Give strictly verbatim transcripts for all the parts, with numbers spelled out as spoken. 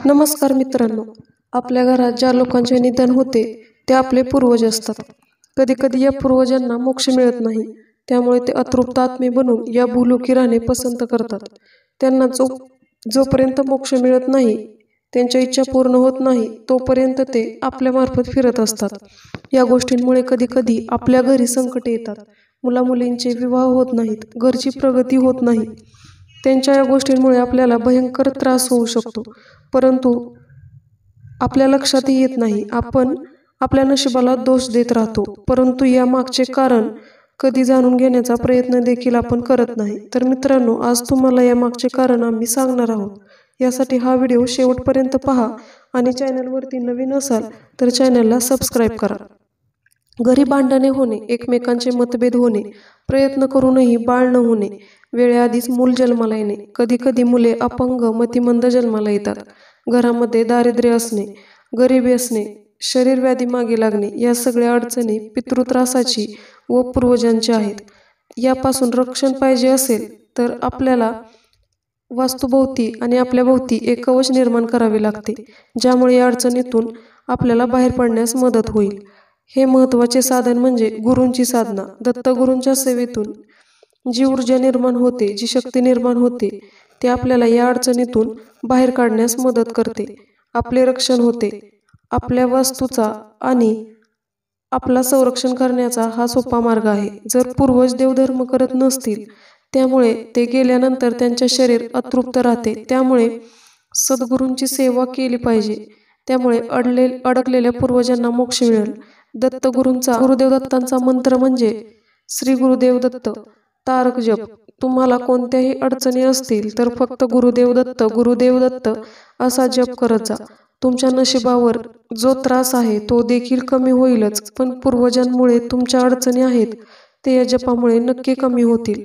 नमस्कार मित्रांनो, आपल्या घरात ज्या लोकांचे निधन होते ते आपले पूर्वज असतात. कधी कधी या पूर्वजांना मोक्ष मिळत नाही, त्यामुळे ते अतृप्त आत्मे बनून या भूलोकी राहणे पसंत करतात. त्यांना जो जोपर्यंत मोक्ष मिळत नाही, त्यांच्या इच्छा पूर्ण होत नाही, तोपर्यंत ते आपल्या मार्फत फिरत असतात. या गोष्टींमुळे कधी कधी आपल्या घरी संकटे येतात. मुलामुलींचे विवाह होत नाहीत, घरची प्रगती होत नाही. त्यांच्या या गोष्टींमुळे आपल्याला भयंकर त्रास होऊ शकतो, परंतु आपल्या लक्षातही येत नाही. आपण आपल्या नशिबाला दोष देत राहतो, परंतु या मागचे कारण कधी जाणून घेण्याचा प्रयत्न देखील आपण करत नाही. तर मित्रांनो, आज तुम्हाला या मागचे कारण आम्ही सांगणार आहोत. यासाठी हा व्हिडिओ शेवटपर्यंत पहा आणि चॅनलवरती नवीन असाल तर चॅनलला सबस्क्राईब करा. घरी भांडणे होणे, एकमेकांचे मतभेद होणे, प्रयत्न करूनही बाळ न होणे, वेळेआधीच मूल जन्माला येणे, कधी कधी मुले अपंग, मतिमंद जन्माला येतात. घरामध्ये दारिद्र्य असणे, गरिबी असणे, शरीर व्याधी मागे लागणे, या सगळ्या अडचणी पितृत्रासाची व पूर्वजांची आहेत. यापासून रक्षण पाहिजे असेल तर आपल्याला वास्तुभोवती आणि आपल्या भोवती एक कवच निर्माण करावे लागते, ज्यामुळे या अडचणीतून आपल्याला बाहेर पडण्यास मदत होईल. हे महत्त्वाचे साधन म्हणजे गुरूंची साधना. दत्तगुरूंच्या सेवेतून जी ऊर्जा निर्माण होते, जी शक्ती निर्माण होते, ते आपल्याला या अडचणीतून बाहेर काढण्यास मदत करते. आपले रक्षण होते. आपल्या वास्तूचा आणि आपला संरक्षण करण्याचा हा सोपा मार्ग आहे. जर पूर्वज देवधर्म करत नसतील, त्यामुळे ते गेल्यानंतर त्यांचे शरीर अतृप्त राहते. त्यामुळे सद्गुरूंची सेवा केली पाहिजे. त्यामुळे अडले अडकलेल्या पूर्वजांना मोक्ष मिळेल. दत्तगुरूंचा गुरुदेव दत्तांचा मंत्र म्हणजे श्री गुरुदेव दत्त तारक जप. तुम्हाला कोणत्याही अडचणी असतील तर फक्त गुरुदेव दत्त गुरुदेव दत्त असा जप करत जा. तुमच्या नशिबावर जो त्रास आहे तो देखील कमी होईलच, पण पूर्वजांमुळे तुमच्या अडचणी आहेत ते या जपामुळे नक्की कमी होतील.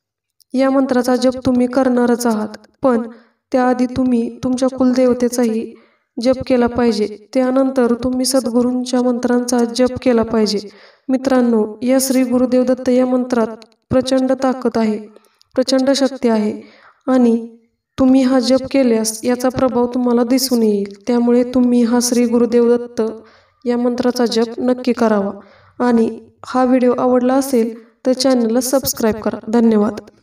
या मंत्राचा जप तुम्ही करणारच आहात, पण त्याआधी तुम्ही तुमच्या कुलदेवतेचाही जप केला पाहिजे. त्यानंतर तुम्ही सद्गुरूंच्या मंत्रांचा जप केला पाहिजे. मित्रांनो, या श्री गुरुदेव दत्त या मंत्रात प्रचंड ताकद आहे, प्रचंड शक्ती आहे आणि तुम्ही हा जप केल्यास याचा प्रभाव तुम्हाला दिसून येईल. त्यामुळे तुम्ही हा श्री गुरुदेव दत्त या मंत्राचा जप नक्की करावा. आणि हा व्हिडिओ आवडला असेल तर चॅनलला सबस्क्राईब करा. धन्यवाद.